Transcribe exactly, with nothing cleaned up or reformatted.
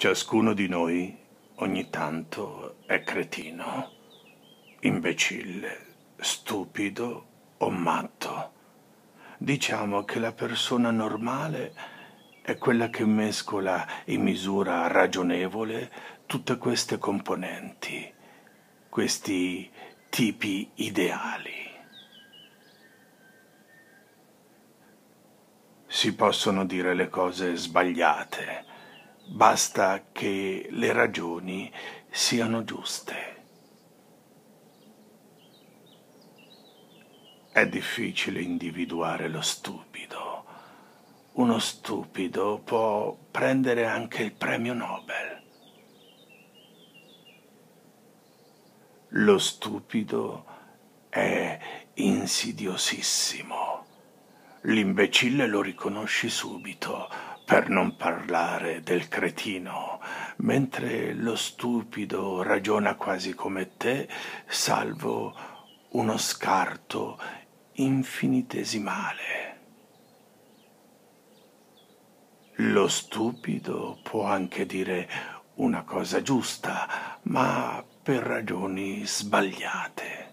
Ciascuno di noi ogni tanto è cretino, imbecille, stupido o matto. Diciamo che la persona normale è quella che mescola in misura ragionevole tutte queste componenti, questi tipi ideali. Si possono dire le cose sbagliate, basta che le ragioni siano giuste. È difficile individuare lo stupido. Uno stupido può prendere anche il premio Nobel. Lo stupido è insidiosissimo. L'imbecille lo riconosci subito, per non parlare del cretino, mentre lo stupido ragiona quasi come te, salvo uno scarto infinitesimale. Lo stupido può anche dire una cosa giusta, ma per ragioni sbagliate.